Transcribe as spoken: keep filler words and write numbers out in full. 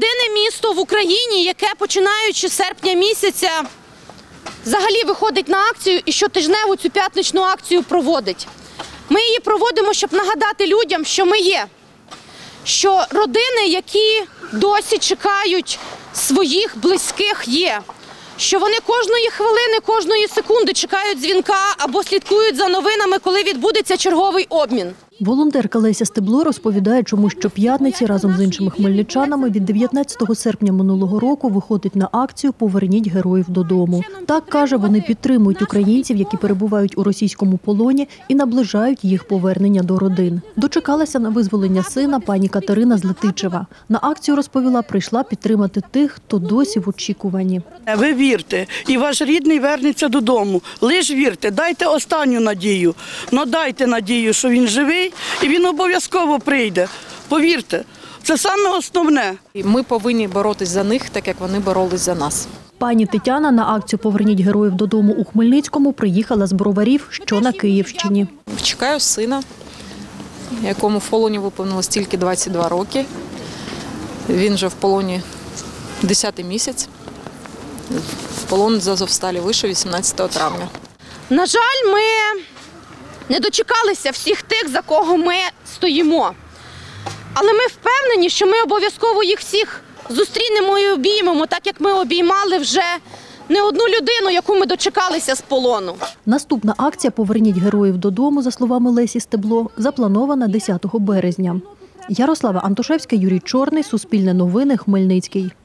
єдине місто в Україні, яке, починаючи з серпня місяця, взагалі виходить на акцію і щотижневу цю п'ятничну акцію проводить. Ми її проводимо, щоб нагадати людям, що ми є. Що родини, які досі чекають своїх близьких, є. Що вони кожної хвилини, кожної секунди чекають дзвінка або слідкують за новинами, коли відбудеться черговий обмін. Волонтерка Леся Стебло розповідає, чому щоп'ятниці разом з іншими хмельничанами від дев'ятнадцятого серпня минулого року виходить на акцію «Поверніть героїв додому». Так, каже, вони підтримують українців, які перебувають у російському полоні і наближають їх повернення до родин. Дочекалася на визволення сина пані Катерина з Летичева. На акцію, розповіла, прийшла підтримати тих, хто досі в очікуванні. Ви вірте, і ваш рідний вернеться додому. Лиш вірте, дайте останню надію. Но дайте надію, що він живий, і він обов'язково прийде. Повірте, це саме основне. Ми повинні боротись за них, так як вони боролись за нас. Пані Тетяна на акцію «Поверніть героїв додому» у Хмельницькому приїхала з Броварів, що на Київщині. Чекаю сина, якому в полоні виповнилось тільки двадцять два роки. Він вже в полоні десятий місяць. В полон з Азовсталі вийшов вісімнадцятого травня. На жаль, ми не дочекалися всіх тих, за кого ми стоїмо. Але ми впевнені, що ми обов'язково їх всіх зустрінемо і обіймемо, так як ми обіймали вже не одну людину, яку ми дочекалися з полону. Наступна акція «Поверніть героїв додому», за словами Лесі Стебло, запланована десятого березня. Ярослава Антошевська, Юрій Чорний, Суспільне новини, Хмельницький.